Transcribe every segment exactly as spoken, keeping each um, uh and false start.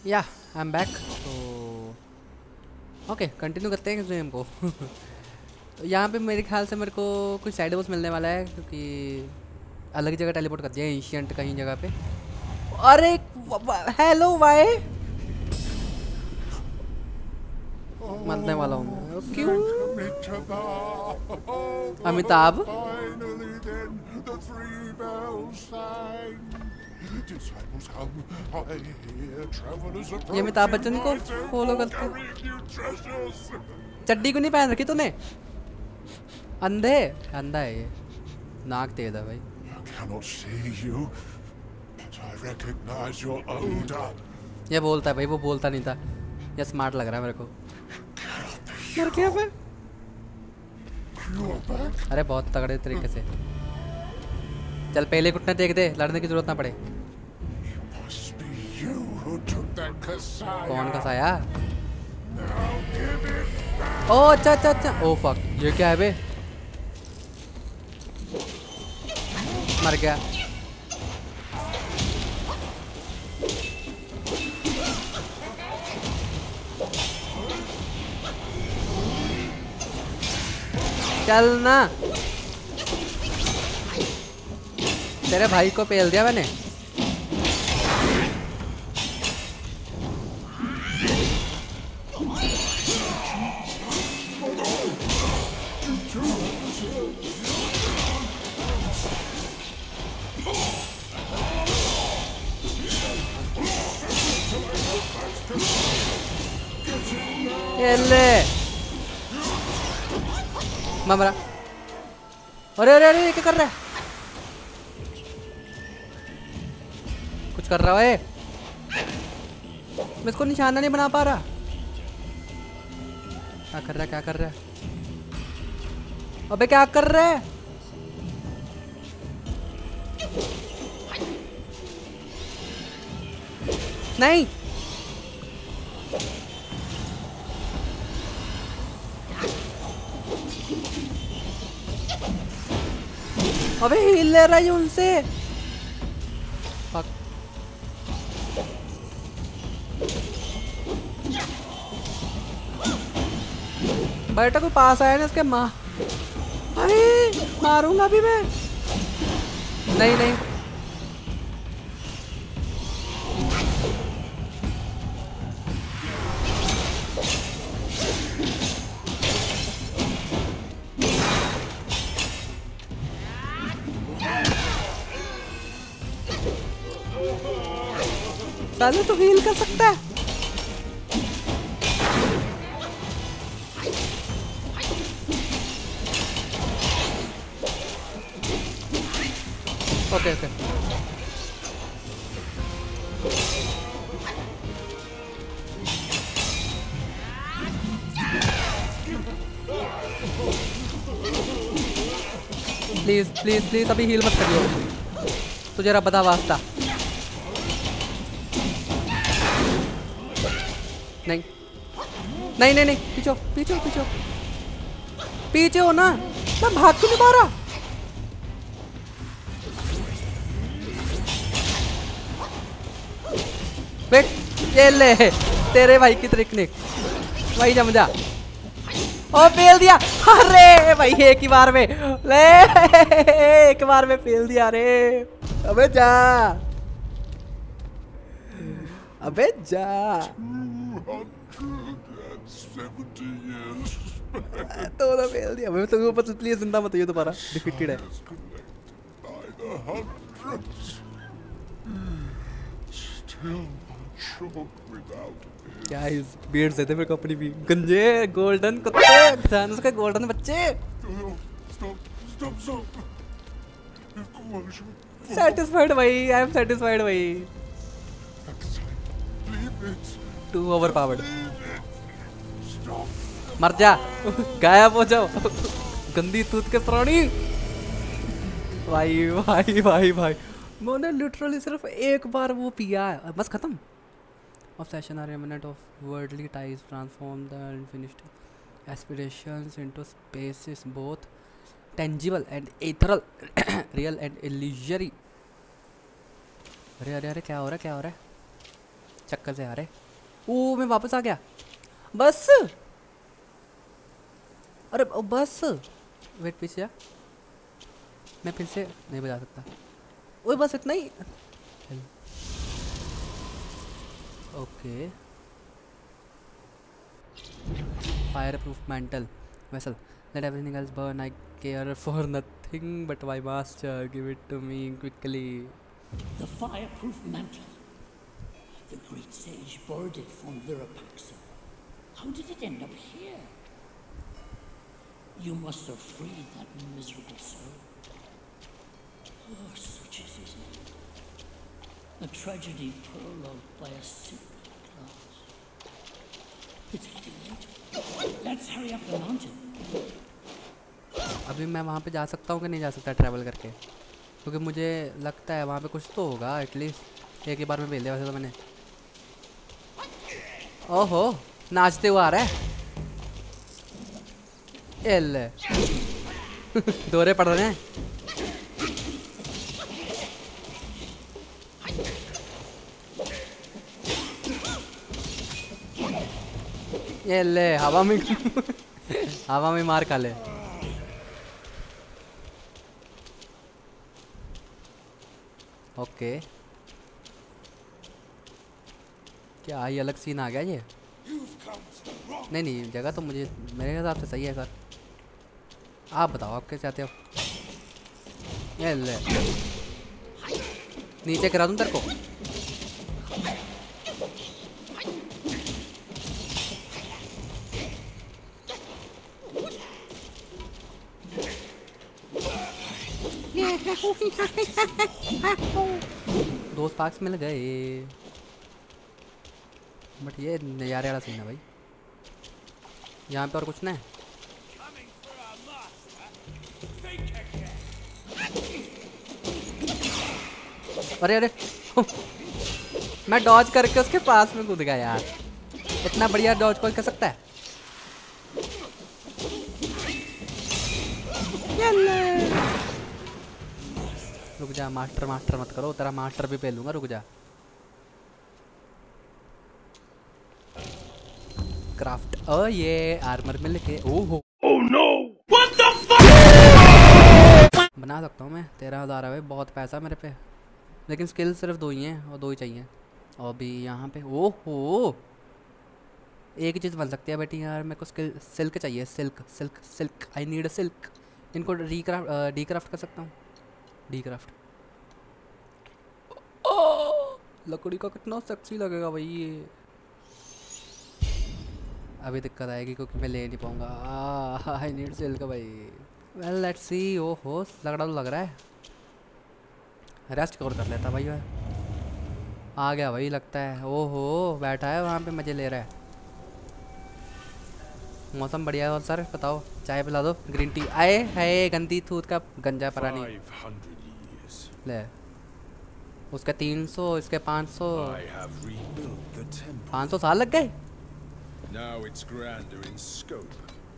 या I am back. तो okay continue करते हैं इस गेम को। तो यहाँ पे मेरे ख्याल से मेरे को कुछ साइड बॉस मिलने वाला है क्योंकि अलग जगह टेलीपोर्ट कर दिया है एशियंट कहीं जगह पे। अरे हेलो वाई मरने वाला हूँ मैं। क्यों अमिताभ ये अमिताभ बच्चन को फॉलो करते। चड्डी को नहीं पहन रखी तूने? अंधे अंधा है ये, नाक तेज है भाई। ये बोलता है भाई, वो बोलता नहीं था। ये स्मार्ट लग रहा है मेरे को। मर गया मैं। अरे बहुत तगड़े तरीके से। चल पहले घुटने देख दे, लड़ने की जरूरत ना पड़े। कौन कसाया? ओ अच्छा अच्छा अच्छा। ओ फक, ये क्या है बे? मर गया। चल ना, तेरे भाई को पेल दिया मैंने। ये ले ममरा। अरे अरे अरे क्या कर रहा है? कुछ कर रहा है? मैं इसको निशाना नहीं बना पा रहा। क्या कर रहा है? क्या कर रहा है? अबे क्या कर रहा है? नहीं अबे हिल ले रहा है उनसे। बेटा कोई पास आया ना इसके माँ। अरे मारूंगा अभी मैं। नहीं नहीं पहले तो हील कर सकता है। Okay okay please please please अभी हील मत करियो, तुझे रब दा वास्ता। नहीं नहीं नहीं नहीं पीछे पीछे पीछे पीछे हो ना। मैं भाग क्यों नहीं पा रहा? वेट, ये ले तेरे भाई की ट्रिक भाई जम जा। ओ फेल दिया। अरे भाई एक ही बार में ले, एक बार में फेल दिया रे। अबे जा, अबे जा। तो ना फेल दिया। मैं तो ऊपर प्लीज जिंदा मत ये दोबारा डिफीटेड है। क्या इस बीयर्ड देते मेरे को अपनी भी गंजे गोल्डन कुत्ते ध्यान उसके गोल्डन बच्चे। सेटिस्फाइड भाई, आई एम सेटिस्फाइड भाई। Too overpowered. मर जा, गायब हो जाओ गंदी तूत के प्राणी। भाई भाई भाई भाई मैंने लिटरली सिर्फ एक बार वो पिया है, बस खत्म। Obsession are remnant of worldly ties, transform the unfinished aspirations into spaces both tangible and ethereal, real and illusory। अरे अरे अरे क्या हो रहा है? क्या हो रहा है? चक्कर से आ रहे। ओ मैं वापस आ गया बस। अरे ओ, बस वेट पीछे जा, मैं फिर से नहीं बजा सकता। ओए बस इतना ही। Okay fireproof mantle vessel, let everything else burn, I care for nothing but my master, give it to me quickly. The fireproof mantle. The great sage borrowed it from Virapaxa. How did it end up here? You must have freed that miserable soul. Oh, such is his name. A tragedy prologued by a simple class. It's getting late. Let's hurry up the mountain. अभी मैं वहाँ पे जा सकता हूँ कि नहीं जा सकता ट्रैवल करके? क्योंकि मुझे लगता है वहाँ पे कुछ तो होगा एटलीस्ट। एक ही बार में भेज दिया वैसे तो मैंने। ओहो नाचते हुए आ रहा है। एल दौरे पड़ रहे हैं। ये ले हवा में हवा में मार खा ले। ओके क्या ये अलग सीन आ गया ये? नहीं नहीं जगह तो मुझे मेरे हिसाब से सही है सर। आप बताओ आप क्या चाहते हो? ये ले नीचे करा दूं तेरे को? दो स्पार्क्स मिल गए बट ये नज़ारे वाला सीन है भाई। यहाँ पे और कुछ ना है। अरे अरे मैं डॉज करके उसके पास में कूद गया यार। इतना बढ़िया डॉज कोई कर सकता है? रुक जा मास्टर मास्टर मत करो, तेरा मास्टर भी पहलूंगा। रुक जा। क्राफ्ट ओ ये आर्मर मिल के ओहो oh no what the fuck बना सकता हूँ मैं। तेरह हज़ार है भाई बहुत पैसा मेरे पे, लेकिन स्किल सिर्फ दो ही हैं और दो ही चाहिए। और भी यहाँ पे ओहो एक ही चीज़ बन सकती है बेटी यार। मेरे को स्किल सिल्क चाहिए। Silk silk silk I need a silk. इनको रीक्राफ्ट डी क्राफ्ट कर सकता हूँ। डी क्राफ्ट लकड़ी का कितना सेक्सी लगेगा भाई ये। अभी दिक्कत आएगी क्योंकि मैं ले नहीं पाऊंगा। आई नीड सिल्क भाई। Well let's see. ओहो लगड़ा तो लग रहा है। रेस्ट कवर कर लेता भाई। आ गया भाई लगता है। ओहो बैठा है वहाँ पे मज़े ले रहा है। मौसम बढ़िया है। और सर बताओ चाय पिला दो। ग्रीन टी आए है गंदी थूत का गंजा परानी। ले उसका तीन सौ इसके पाँच सौ पाँच सौ साल लग गए। Now it's grander in scope.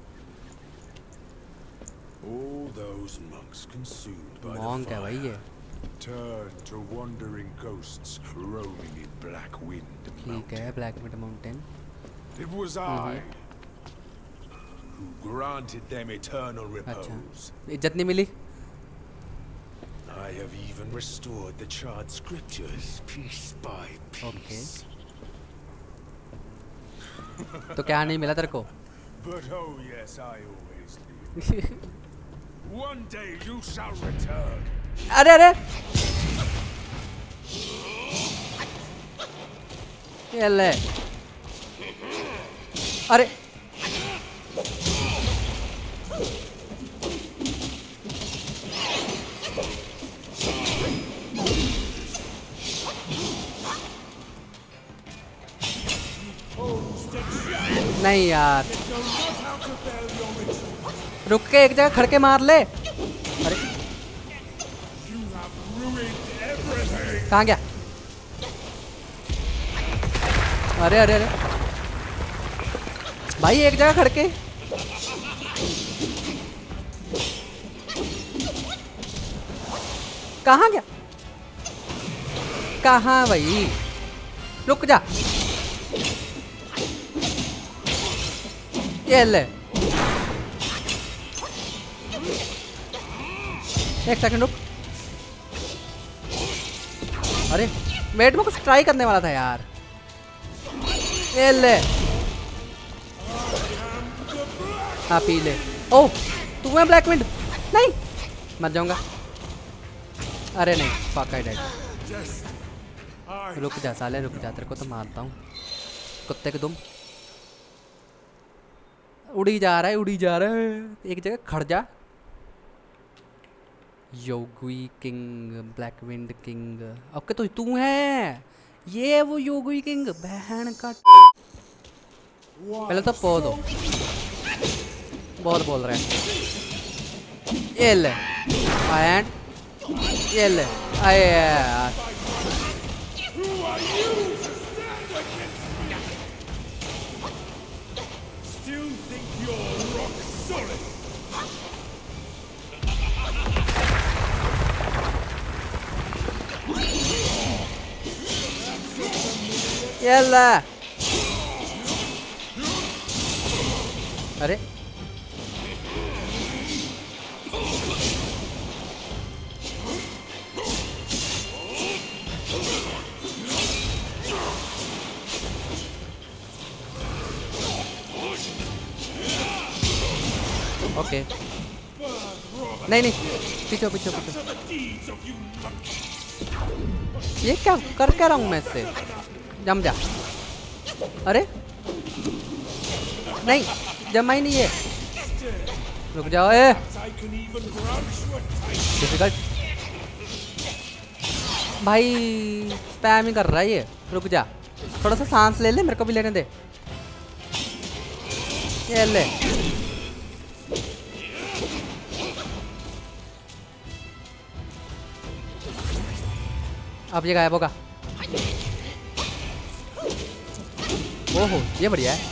All those monks consumed by Monk the है भाई ये। fire turned to wandering ghosts roaming in Black Wind ठीक है Black Wind Mountain। It was I who granted them eternal repose. अच्छा इज्जत नहीं मिली। I have even restored the charred scriptures piece by piece. तो क्या नहीं मिला तेरे को? But oh yes, I always do. One day you shall return. अरे अरे ये ले। अरे नहीं यार रुक के एक जगह खड़ के मार ले। अरे कहाँ गया? अरे अरे अरे भाई एक जगह खड़ के। कहाँ गया? कहाँ भाई? रुक जा, ये ले, एक सेकंड रुक। अरे वेट, में कुछ ट्राई करने वाला था यार। ये ले, हाँ पी ले। ओह तू है ब्लैक विंड? नहीं, मर जाऊंगा। अरे नहीं, फक आई डेड। रुक जा साले, रुक जा, तेरे को तो मारता हूँ कुत्ते के दुम। उड़ी जा रहा है, उड़ी जा रहा है, एक जगह खड़ जा। योगी king, black wind king. Okay तो तू है, ये वो योगी किंग बहन का। पहले तो पो दो, बहुत बोल रहे हैं। ये ले एंड ये ले आए यार। ये ले, अरे ओके okay. नहीं नहीं, पीछे पीछे पीछे। ये क्या कर क्या रहा हूँ मैं इससे? जम जा। अरे नहीं, जमा ही नहीं है। रुक जाओ, ए डिफिकल्ट भाई, स्पैम ही कर रहा है ये। रुक जा, थोड़ा सा सांस ले ले, मेरे को भी लेने दे। ये ले, अब ये गायब होगा। ओहो ये बढ़िया है।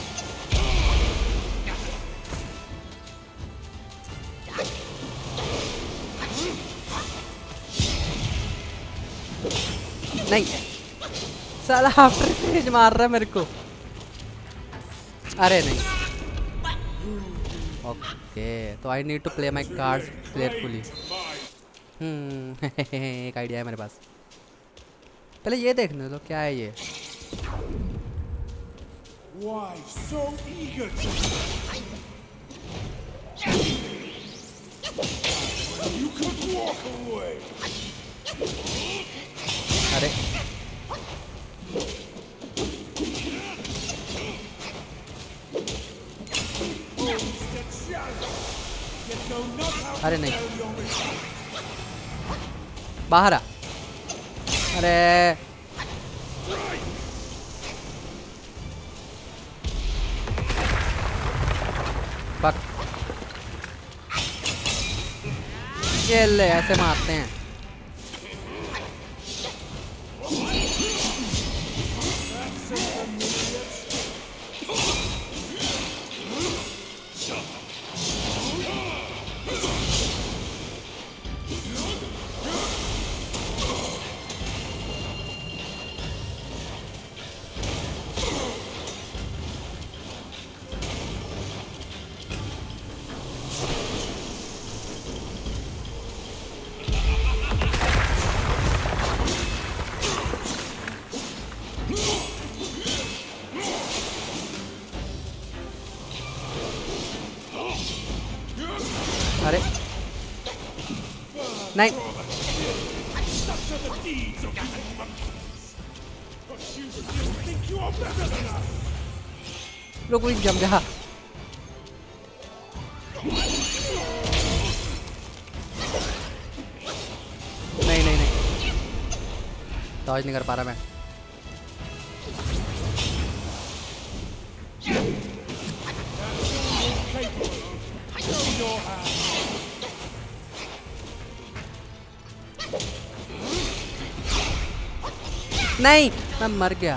नहीं साला आफ्टर स्टेज मार रहा है मेरे को। अरे नहीं, ओके तो I need to play my cards carefully. Hmm एक आइडिया है मेरे पास। पहले ये देखने दो क्या है ये। Why so eager to... You could walk away. अरे अरे नहीं, बाहर आ। अरे बक, ये ले ऐसे मारते हैं। अरे नहीं, रुक रुक जम जा। नहीं नहीं नहीं, डॉज नहीं कर पा रहा मैं। नहीं, मैं मर गया।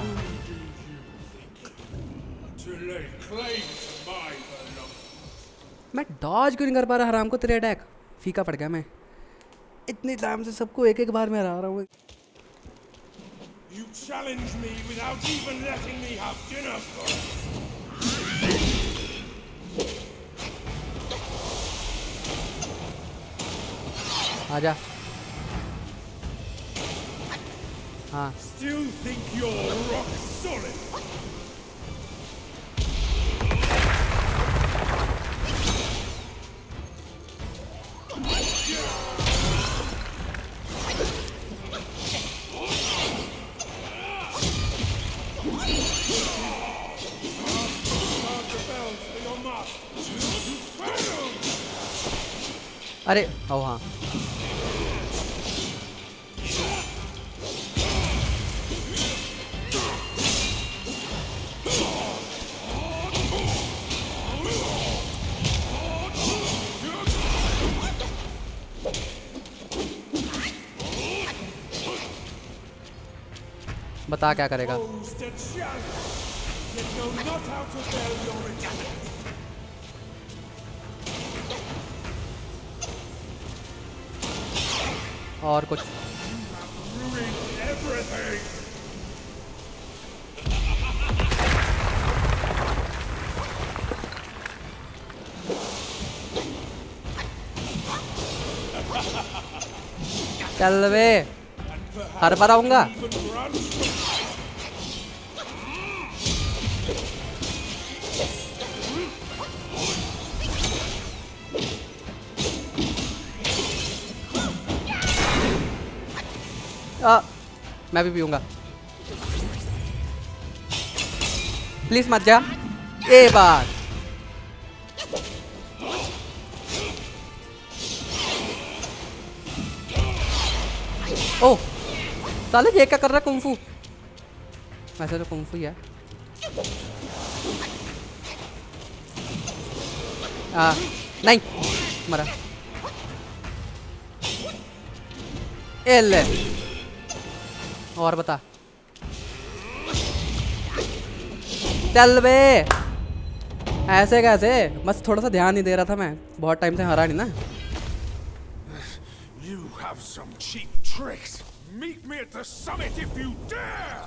मैं डॉज क्यों नहीं कर पा रहा हराम को तेरे अटैक? फीका पड़ गया मैं। इतनी टाइम से सबको एक एक बार में हरा रहा हूँ। You challenge me without even letting me have dinner first. आजा। हाँ। Still think you're rock solid? अरे ओ हाँ बता क्या करेगा। और कुछ चल वे हर बार आऊंगा। आ, मैं भी पीऊंगा। प्लीज मत जा ए बार। ओह साले ये क्या कर रहा है कुंफू। वैसे तो कुंफू ही है। आ, नहीं मरा। ए ले और बता। चल बे ऐसे कैसे, बस थोड़ा सा ध्यान नहीं दे रहा था मैं, बहुत टाइम से हरा नहीं ना। You have some cheap tricks. Meet me at the summit if you dare.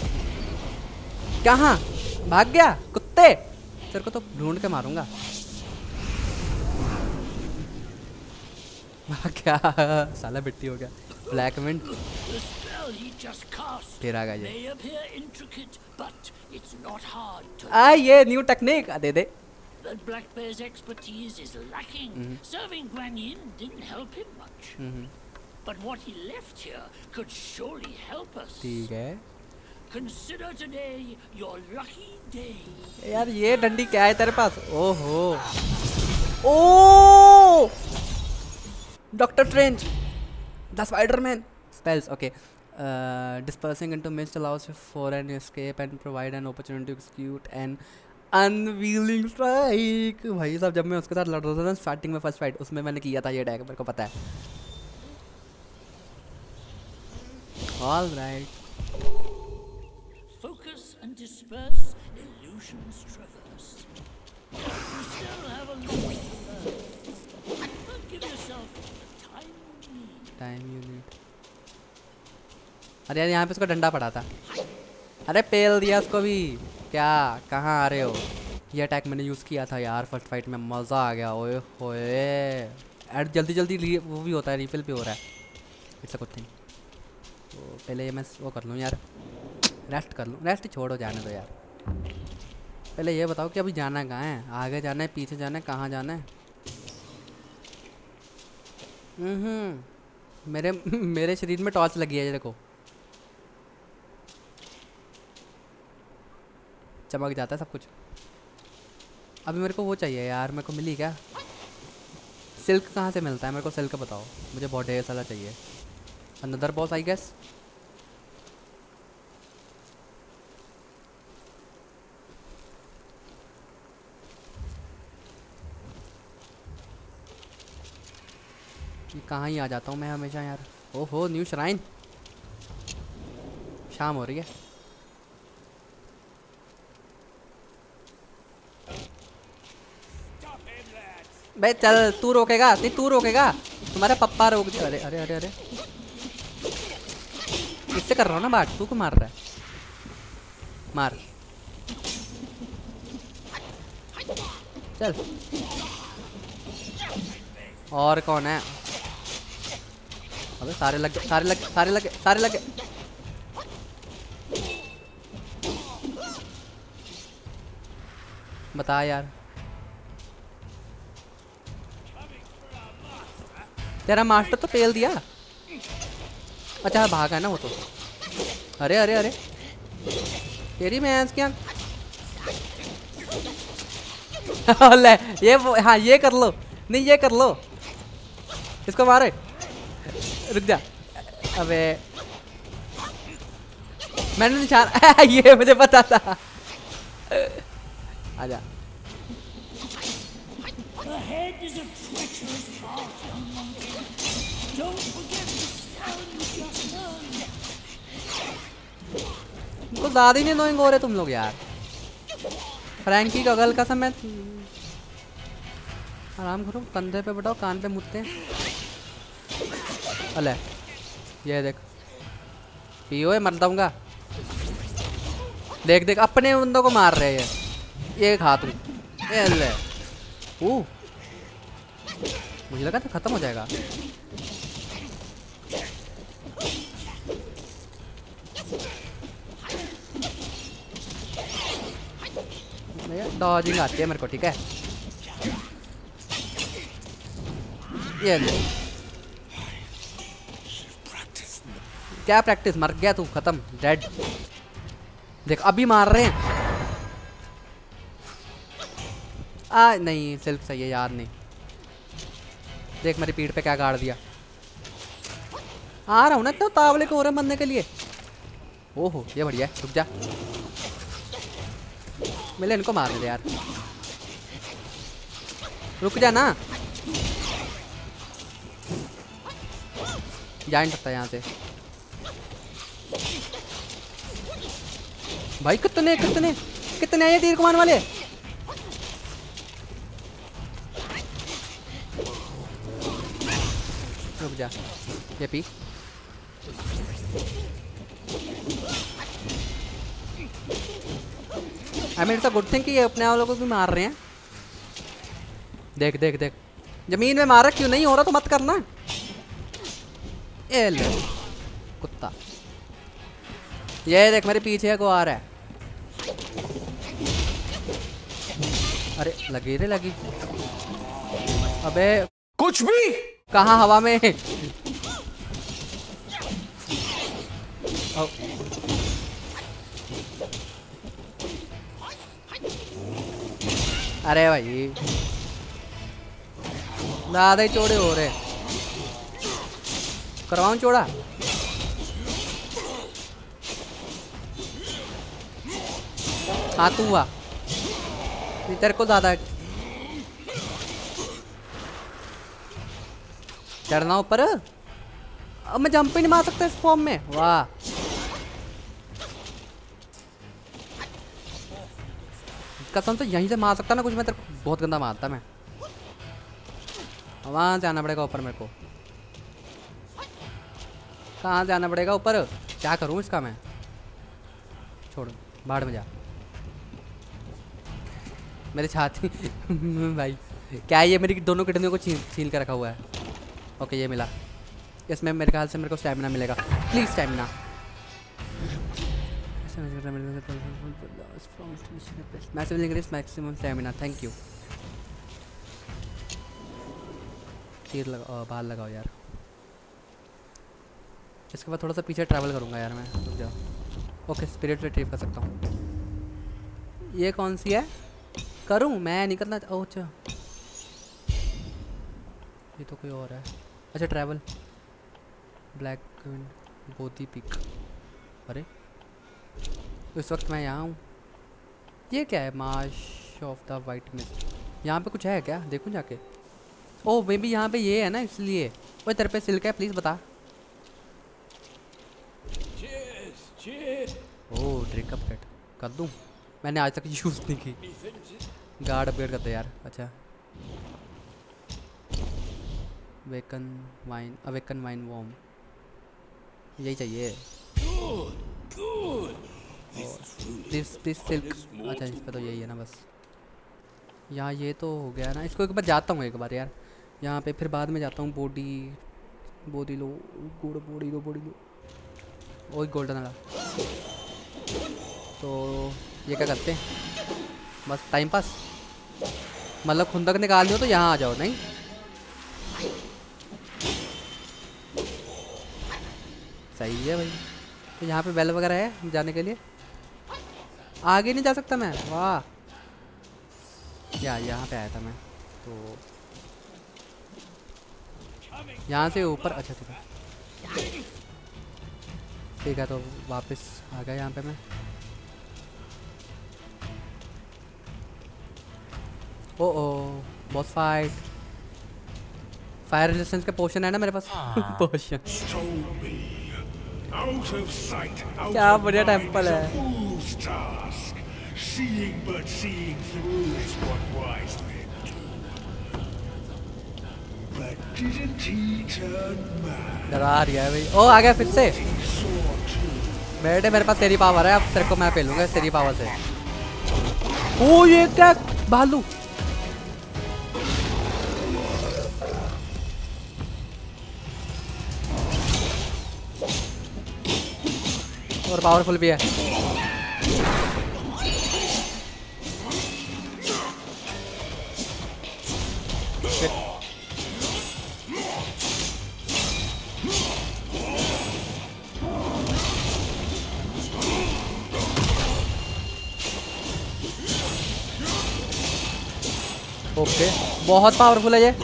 कहाँ भाग गया कुत्ते, तेरे को तो ढूंढ के मारूंगा। क्या साला बिट्टी हो गया। ब्लैक मिंट तेरा का ये आ ये न्यू टेक्निक दे दे। But Black Bear's expertise is lacking. Mm-hmm. Serving Guan Yin didn't help him much. Mm-hmm. But what he left here could surely help us. ठीक है। Consider today your lucky day. यार ये डंडी क्या है तेरे पास? ओहो oh doctor strange the spiderman spells. Okay. Uh, dispersing into mist allows for an escape and provide an opportunity to execute an unveiling strike. भाई साहब जब मैं उसके साथ लड़ रहा था ना स्टार्टिंग में फर्स्ट फाइट, उसमें मैंने किया था ये अटैक, मेरे को पता है। All right focus and disperse illusions traverse. You still have a lot to learn. But give yourself the time you need. Time you need. अरे यार यहाँ पे उसका डंडा पड़ा था। अरे पेल दिया उसको भी। क्या कहाँ आ रहे हो? ये अटैक मैंने यूज़ किया था यार फर्स्ट फाइट में, मज़ा आ गया। ओए होए एड जल्दी जल्दी वो भी होता है, रिफिल भी हो रहा है। It's a good thing. तो पहले ये मैं वो कर लूँ यार, रेस्ट कर लूँ। रेस्ट छोड़ो, जाने दो यार। पहले ये बताओ कि अभी जाना कहाँ है? आगे जाना है, पीछे जाना है, कहाँ जाना है? हम्म मेरे मेरे शरीर में टॉर्च लगी है, ये देखो चमक जाता है सब कुछ। अभी मेरे को वो चाहिए यार, मेरे को मिली क्या? सिल्क कहाँ से मिलता है मेरे को? सिल्क बताओ मुझे, बहुत ढेर सारा चाहिए। Another boss I guess. ये कहाँ ही आ जाता हूँ मैं हमेशा यार। ओहो न्यू श्राइन। शाम हो रही है। बे चल, तू रोकेगा? नहीं तू रोकेगा, तुम्हारे पप्पा रोक। अरे अरे अरे अरे इससे कर रहा हूँ ना बात, तू को मार रहा है, मार चल। और कौन है? अबे सारे लग गए, सारे लग गए, सारे लग गए, सारे लग गए। बता यार, तेरा मास्टर तो पेल दिया। अच्छा भागा है ना वो तो। अरे अरे अरे तेरी भैंस क्या। ले ये वो, हाँ ये कर लो, नहीं ये कर लो, इसको मारे। रुक जा, अबे मैंने निशान ये मुझे पता था। आजा। The head is a treacherous path, young monkey. Don't forget the spell you just learned. कुछ ज़्यादा ही नहीं नोइंग हो रहे तुम लोग यार। फ्रैंकी का गल का समय। आराम करो, कंधे पे बैठाओ, कान पे मुतते हैं। अले ये देख, पियो मर दूंगा। देख देख अपने बंदों को मार रहे हैं ये खा तू। ये ले ओ, मुझे लगा था खत्म हो जाएगा। डॉजिंग आती है मेरे को, ठीक है। ये ले, क्या प्रैक्टिस, मर गया तू, खत्म, डेड। देख अभी मार रहे हैं। आ नहीं सिर्फ सही है यार, नहीं देख मेरी पीठ पे क्या गाड़ दिया। आ रहा हूँ ना तो तावले को हो रहे बनने के लिए। ओहो ये बढ़िया है, रुक जा, मिले इनको मारने दे यार, रुक जा ना, जा नहीं सकता यहाँ से। भाई कितने कितने कितने ये तीर कमान वाले। रुक जा, ये पी। I mean it's a good thing कि ये अपने वालों को भी मार रहे हैं। देख देख देख, जमीन में मारा, क्यों नहीं हो रहा तो मत करना। ए ले कुत्ता, ये देख मेरे पीछे को आ रहा है। अरे लगी रे लगी, अबे कुछ भी कहाँ हवा में। ओ। अरे भाई ज़्यादा ही चौड़े हो रहे, करवाऊं चौड़ा। हाँ तू हुआ, तेरे को ज़्यादा चढ़ना ऊपर। अब मैं जंप ही नहीं मार सकता इस फॉर्म में, वाह। कसम से यहीं से मार सकता ना कुछ, मैं तेरे को बहुत गंदा मारता मैं। वहाँ जाना पड़ेगा ऊपर मेरे को। कहाँ जाना पड़ेगा ऊपर? क्या करूँ इसका मैं? छोड़, बाढ़ में जा मेरे छाती। भाई क्या है ये, मेरी दोनों किडनियों को छील छील के रखा हुआ है। ओके ये मिला, इसमें मेरे ख्याल से मेरे को स्टैमिना मिलेगा। Please stamina. Massively increase maximum stamina, thank you. तीर लगाओ, बाल लगाओ यार। इसके बाद थोड़ा सा पीछे ट्रैवल करूँगा यार मैं, रुक जाओ। ओके स्पिरिट रिट्रीव कर सकता हूँ। ये कौन सी है? करूँ मैं निकलना। ओह अच्छा ये तो कोई और है। अच्छा ट्रैवल, ब्लैक बोती पिक। अरे इस वक्त मैं यहाँ हूँ। ये क्या है? Marsh of the white mist. यहाँ पे कुछ है क्या? देखूँ जाके। ओह मे बी यहाँ पे ये है ना, इसलिए। ओए तेरे पे सिल्क है, प्लीज़ बता। ओह ड्रिंक अप प्लेट कर दूँ? मैंने आज तक यूज़ नहीं की। गार्ड अपग्रेड करते यार। अच्छा waken wine, awaken wine worm, यही चाहिए। दिस दिस सिल्क, अच्छा इस पे तो यही है ना बस। यहाँ ये तो हो गया ना, इसको एक बार जाता हूँ एक बार यार यहाँ पे, फिर बाद में जाता हूँ। बॉडी बॉडी लो, गुड़ बॉडी लो, बॉडी लो, वही गोल्डन वाला। तो ये क्या करते हैं, बस टाइम पास, मतलब खुंदक निकाल दो तो यहाँ आ जाओ। नहीं सही है भाई। तो यहाँ पे बेल वगैरह है जाने के लिए, आगे नहीं जा सकता मैं। वाह यार, यहाँ पे आया था मैं तो यहाँ से ऊपर। अच्छा ठीक है ठीक है, तो वापस आ गया यहाँ पे मैं। Oh oh boss fight, fire resistance के पोशन है ना मेरे पास। पोशन क्या बढ़िया टेम्पल है। Seeing but seeing through is what wise men do. But didn't he turn mad? डरा रही है भाई। ओ आ गया फिर से। बेटे मेरे पास तेरी पावर है, अब तेरे को मैं पेलूंगा तेरी पावर से। ओ ये क्या भालू, और पावरफुल भी है। ओके बहुत पावरफुल है ये।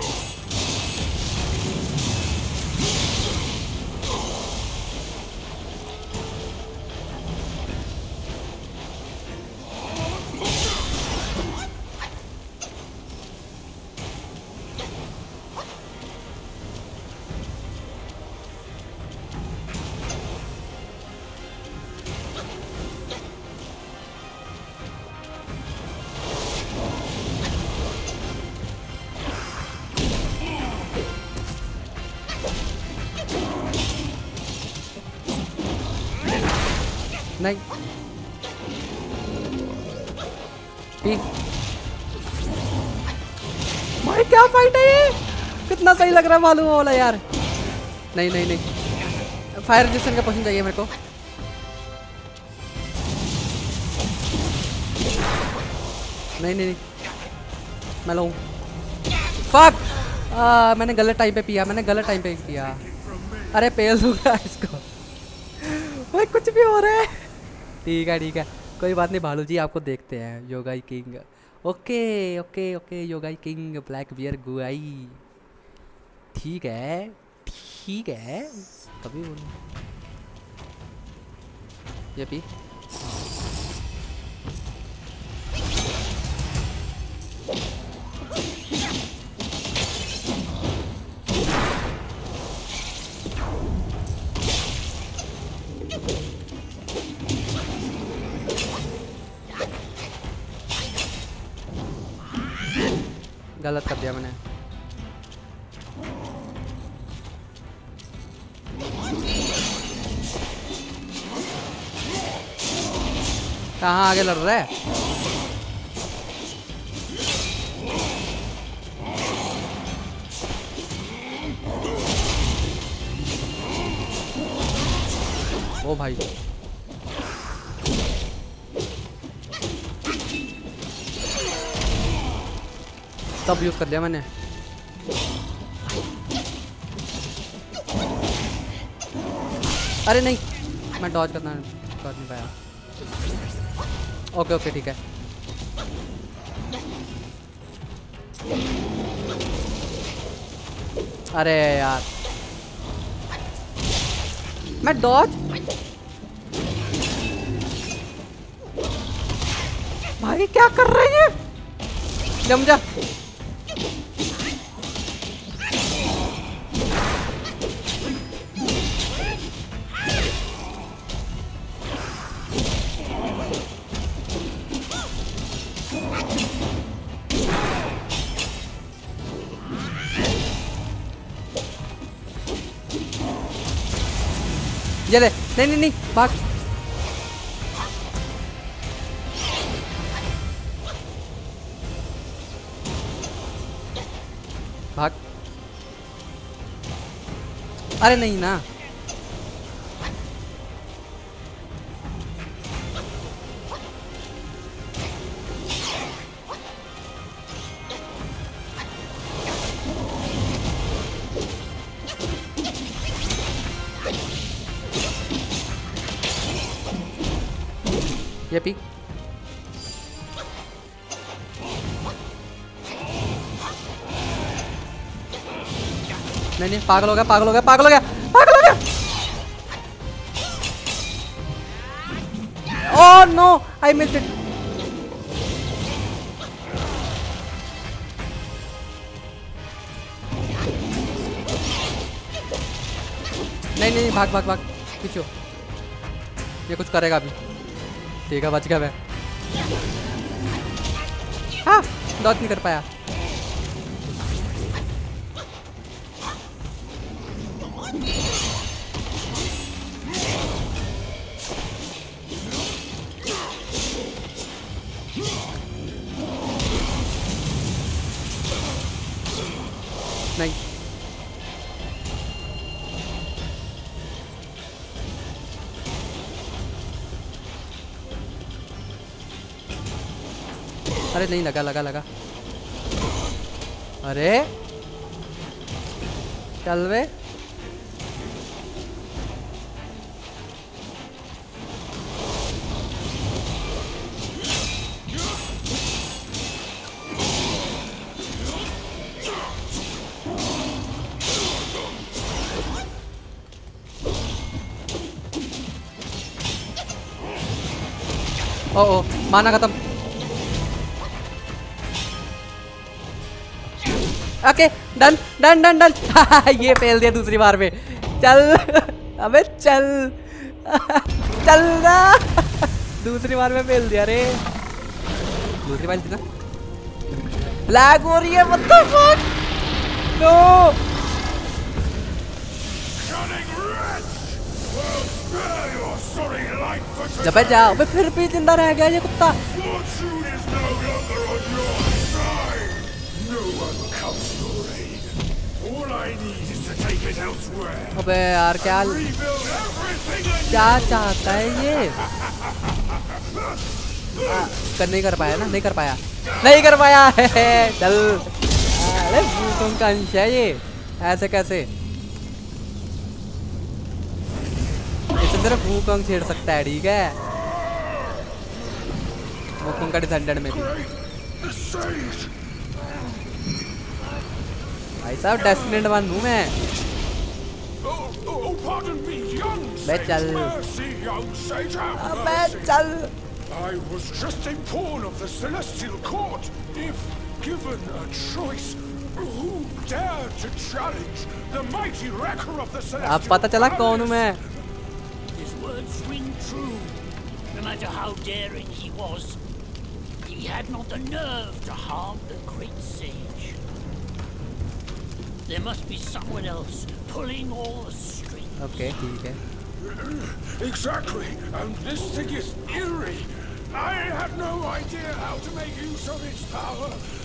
नहीं भाई क्या फाइट है ये, कितना सही लग रहा है मालूम वाला यार। नहीं नहीं नहीं, फायर रेजिस्टेंस का पोशन चाहिए मेरे को। नहीं नहीं नहीं मैं लूँ। फक, आ, मैंने गलत टाइम पे पिया, मैंने गलत टाइम पे पिया। अरे पेल दूंगा इसको भाई, कुछ भी हो रहा है। ठीक है ठीक है कोई बात नहीं भालू जी, आपको देखते हैं Yaoguai king. Okay okay okay Yaoguai king black bear guai, ठीक है ठीक है कभी बोल। ये पी गलत कर दिया मैंने। कहाँ आगे लड़ रहा है। ओ भाई सब यूज कर लिया मैंने। अरे नहीं मैं डॉज करना कर नहीं पाया। ओके ओके ठीक है अरे यार मैं डॉज, भाई क्या कर रहे हैं, जम जा। ये ले, नहीं नहीं नहीं भाग। भाग। अरे नहीं ना, ये पी। नहीं नहीं पागल हो गया, पागल हो गया, पागल हो गया, पागल हो गया। Oh no, I missed it. नहीं नहीं भाग भाग भाग पीछे। ये कुछ करेगा अभी, ठीक है बच गया मैं। हाँ डॉट नहीं कर पाया। नहीं अरे नहीं लगा लगा लगा। अरे चल वे। ओ ओ माना खत्म। Okay done done done done. ये फेल दिया दूसरी बार में। चल अबे चल चल ना। दूसरी बार में फेल दिया रे। दूसरी बार थी ना। लैग हो रही है, व्हाट द फक। नो जब जाओ मैं फिर भी जिंदा रह गया ये कुत्ता। अबे यार क्या क्या चाहता है ये। आ, कर नहीं कर पाया ना, नहीं कर पाया, नहीं कर पाया है। चल अरे भूकंप का अंश है ये, ऐसे कैसे भूकंप छेड़ सकता है। ठीक है भूकंप का डिसेंडेंट में भी भाई साहब डेस्टिनेड वन हूँ मैं। बे चल बे चल। I was just a pawn of the Celestial Court. If given a choice, who dared to challenge the mighty wrecker of the Celestial? अब पता चला कौन हूँ मैं। His words ring true. No matter how daring he was, he had not the nerve to harm the great sage. There must be someone else pulling all the strings. Okay, ठीक है। Exactly, and this thing is eerie. I had no idea how to make use of its power.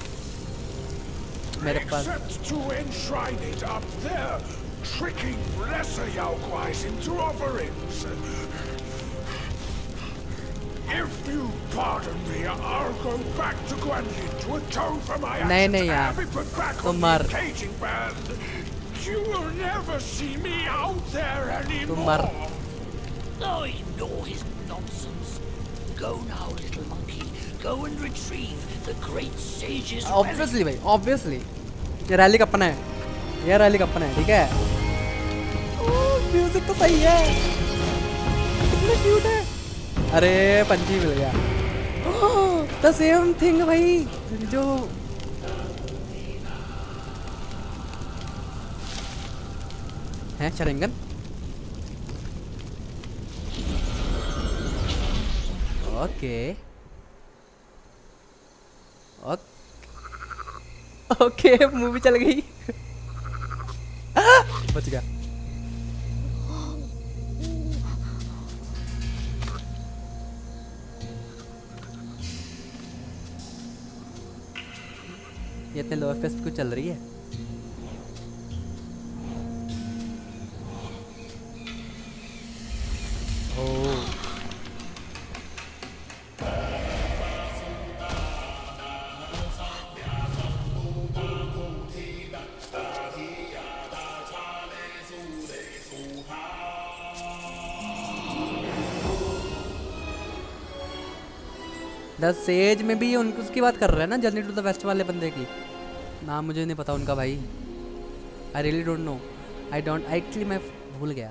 Except to enshrine it up there, tricking lesser Yaoguais into offerings. If you pardon me, I'll go back to Guanyin to atone for my actions. नहीं यार, and be put back on the caging band. You will never see me out there anymore. Oh, ignore his nonsense. Go now, little monkey. Go and retrieve the great sage's relic. Obviously भाई, obviously. ये rally का अपना है, ये rally का अपना है, ठीक है। म्यूजिक तो सही है, कितना क्यूट है। अरे पंची मिल गया। The same thing भाई, जो है शरिंगन। ओके ओके मूवी चल गई। बच गया। ये इतने लो एफ क्यों चल रही है? ओह द सेज में भी उनको उसकी बात कर रहे हैं ना, जर्नी टू द वेस्ट वाले बंदे की। नाम मुझे नहीं पता उनका भाई, I really don't know, I don't actually मैं भूल गया।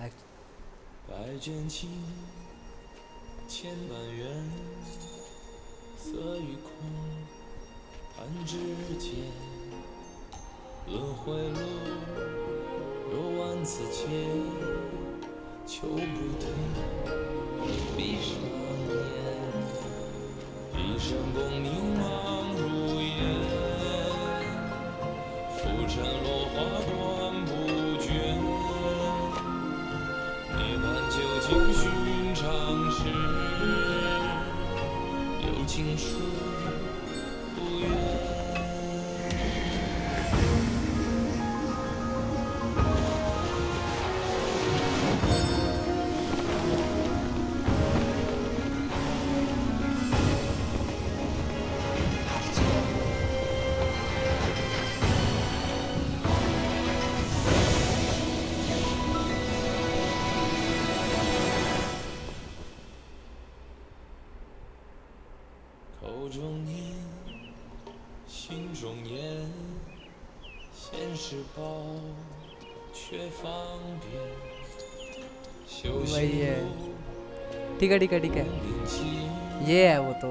वही है, ठीक है ठीक है ठीक है, ये है वो तो।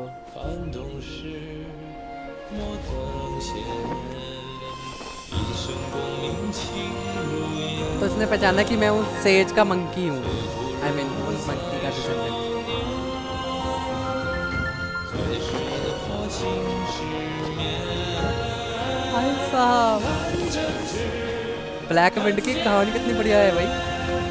तो उसने पहचाना कि मैं उस सेज का मंकी हूँ, आई मीन उस मंकी का डिसेंडेंट। भाई साहब ब्लैक विंड की कहानी कितनी बढ़िया है भाई।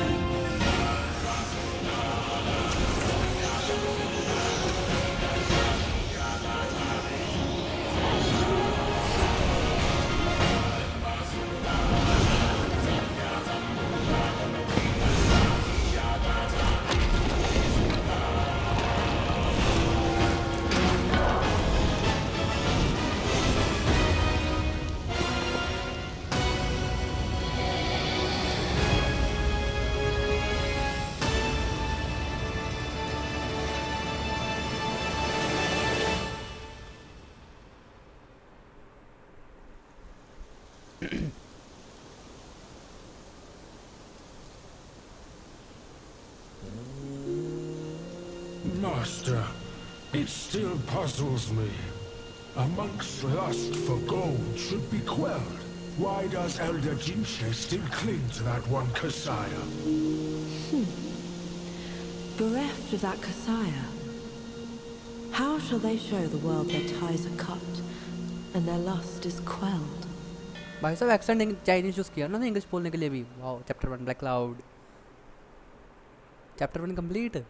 Master, it still puzzles me. A monk's lust for gold should be quelled. Why does Elder Jinche still cling to that one Kasaya? Hmm. Bereft of that Kasaya, how shall they show the world their ties are cut and their lust is quelled? भाई साहब accent Chinese use किया ना English बोलने के लिए भी। Wow, chapter one black cloud, chapter one complete.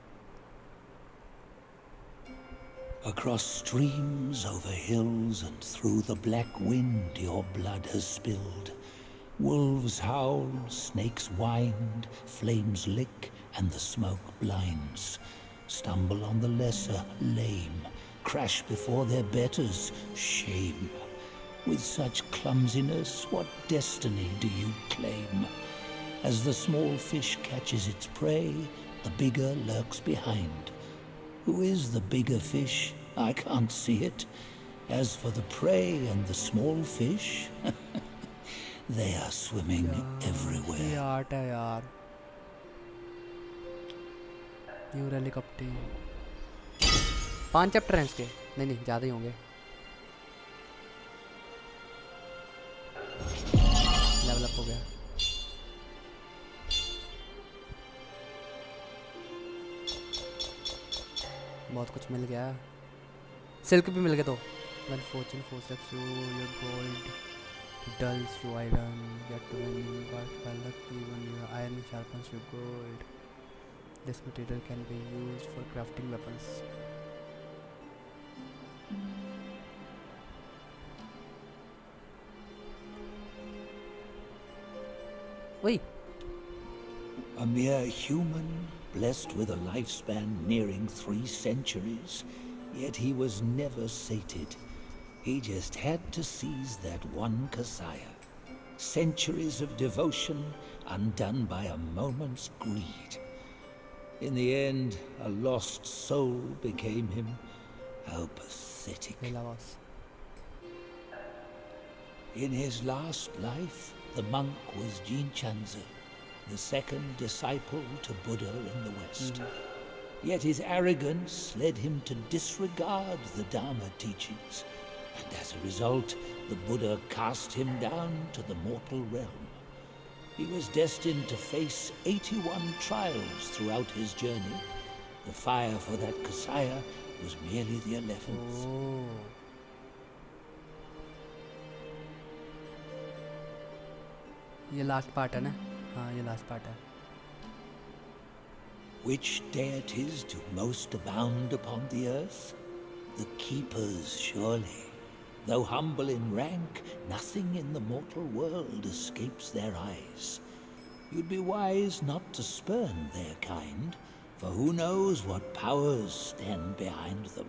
Across streams, over hills, and through the black wind your blood has spilled. Wolves howl, snakes wind, flames lick, and the smoke blinds. Stumble on the lesser, lame, crash before their betters, shame. With such clumsiness, what destiny do you claim? As the small fish catches its prey, the bigger lurks behind. Who is the bigger fish? I can't see it. As for the prey and the small fish, they are swimming everywhere. ये art है यार। New helicopter, पांच chapter हैं इसके। नहीं नहीं ज़्यादा ही होंगे। लेवल अप हो गया। बहुत कुछ मिल गया, सिल्क भी मिल गया। तो one fortune four sex you your gold dulls to iron get one got luck even your iron sharpens your gold this material can be used for crafting weapons. वही A mere human, blessed with a lifespan nearing three centuries, yet he was never sated. He just had to seize that one Kasaya. Centuries of devotion undone by a moment's greed. In the end, a lost soul became him. How pathetic. In his last life, the monk was Jinchangzi, the second disciple to Buddha in the West. Mm-hmm. Yet his arrogance led him to disregard the Dharma teachings, and as a result, the Buddha cast him down to the mortal realm. He was destined to face eighty-one trials throughout his journey. The fire for that Kasaya was merely the eleventh. Oh. ये last part है ना? हाँ ये last part है. Which deities do most abound upon the earth? The keepers, surely. Though humble in rank, nothing in the mortal world escapes their eyes. You'd be wise not to spurn their kind, for who knows what powers stand behind them.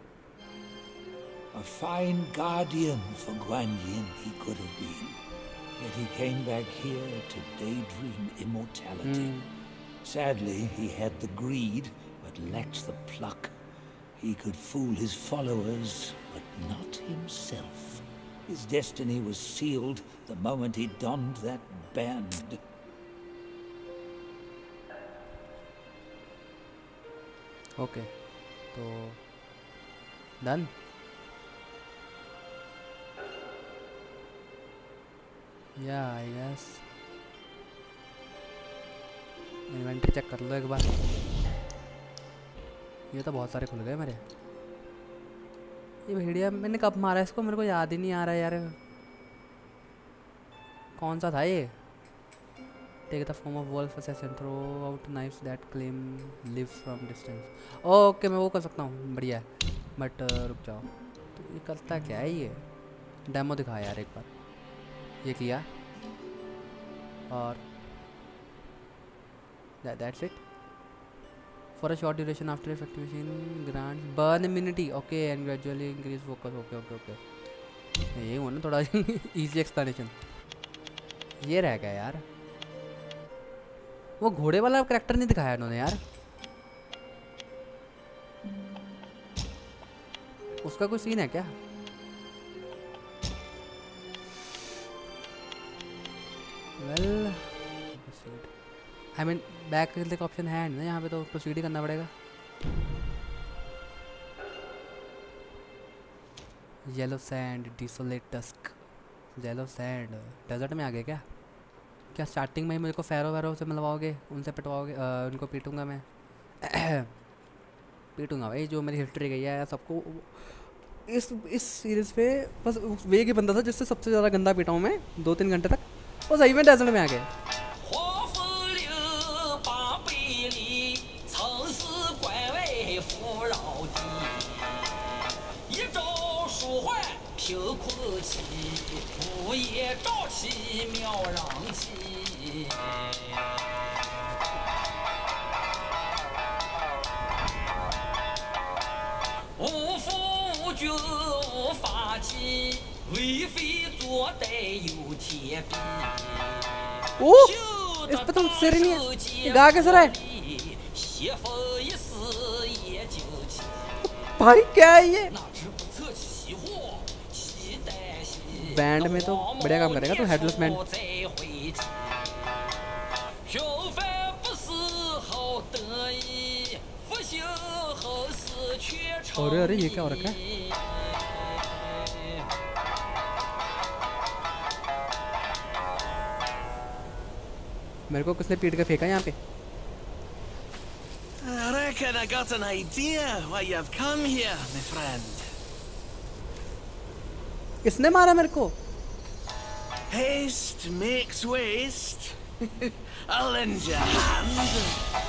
A fine guardian for Guan Yin he could have been, yet he came back here to daydream immortality. Mm. Sadly, he had the greed, but lacked the pluck. He could fool his followers, but not himself. His destiny was sealed the moment he donned that band. Okay, so done. Yeah, I guess. Inventory check कर लो एक बार. ये तो बहुत सारे खुल गए मेरे. ये भेड़िया मैंने कब मारा इसको, मेरे को याद ही नहीं आ रहा यार. कौन सा था ये? Take the form of wolf assassin, throw out knives that claim live from distance. Okay मैं वो कर सकता हूँ, बढ़िया है. बट रुक जाओ, तो ये करता क्या है ये? डेमो दिखा यार एक बार. ये किया और that, that's it. For a short duration after effectuation grants burn immunity. Okay, and gradually increase focus. Okay, okay, okay. ये हुआ ना थोड़ा easy explanation. ये रह गया यार. वो घोड़े वाला कैरेक्टर नहीं दिखाया इन्होंने यार. उसका कोई सीन है क्या? Well, I mean बैक करने का ऑप्शन है ना यहाँ पे, तो प्रोसीड ही करना पड़ेगा. Yellow sand, desolate dusk. Yellow sand desert में आ गए क्या? क्या स्टार्टिंग में ही मुझे को फैरो वैरो से मिलवाओगे, उनसे पिटवाओगे? उनको पीटूंगा मैं. पीटूंगा भाई, जो मेरी हिस्ट्री गई है सबको. इस इस सीरीज़ पे बस वे ही बंदा था जिससे सबसे ज़्यादा गंदा पीटा हूँ मैं दो तीन घंटे तक. वो सही में डेजर्ट में आ गए. ओह, इस पे तो सिर ही नहीं है. गा कैसे रहा है भाई? क्या है ये? बैंड में तो बढ़िया काम करेगा. तो हेडलेस बैंड. अरे अरे ये क्या हो रखा है? मेरे को किसने पीट के फेंका यहाँ पे? I reckon I got an idea why you've come here, my friend. किसने मारा मेरे को? Haste makes waste. I'll lend you a hand.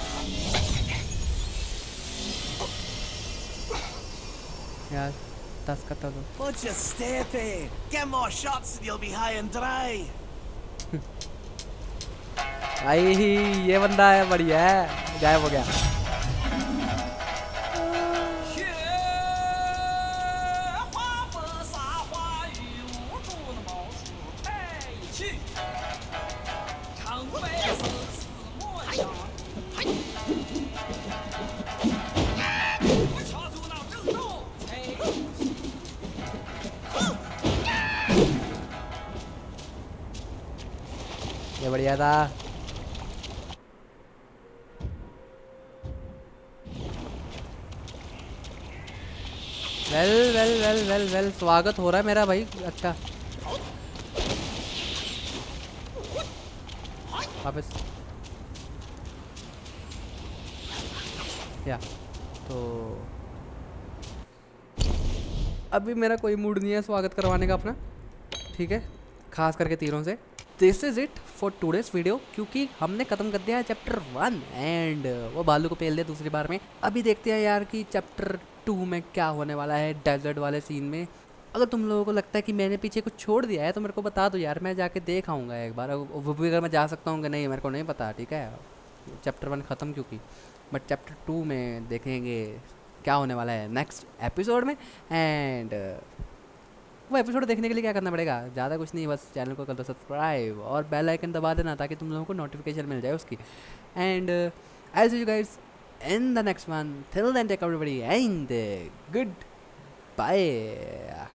यार दस करता दो. What's your step, eh? Get more shots and you'll be high and dry. भाई ये बंदा है, बढ़िया है, गायब हो गया। ये बढ़िया था। Well well well well well स्वागत हो रहा है मेरा भाई। अच्छा वापस या तो अभी मेरा कोई मूड नहीं है स्वागत करवाने का अपना, ठीक है, खास करके तीरों से। This is it for today's video, क्योंकि हमने खत्म कर दिया है चैप्टर वन एंड वो भालू को पेल दिया दूसरी बार में। अभी देखते हैं यार कि चैप्टर टू में क्या होने वाला है डेजर्ट वाले सीन में। अगर तुम लोगों को लगता है कि मैंने पीछे कुछ छोड़ दिया है तो मेरे को बता दो यार, मैं जाके देख आऊँगा एक बार। वो भी अगर मैं जा सकता हूँ कि नहीं मेरे को नहीं पता, ठीक है। चैप्टर वन ख़त्म क्योंकि, बट चैप्टर टू में देखेंगे क्या होने वाला है नेक्स्ट एपिसोड में। एंड वो एपिसोड देखने के लिए क्या करना पड़ेगा, ज़्यादा कुछ नहीं, बस चैनल को कर दो सब्सक्राइब और बेल आइकन दबा देना ताकि तुम लोगों को नोटिफिकेशन मिल जाए उसकी। And I see you guys in the next one. Till then, take everybody and uh, good bye.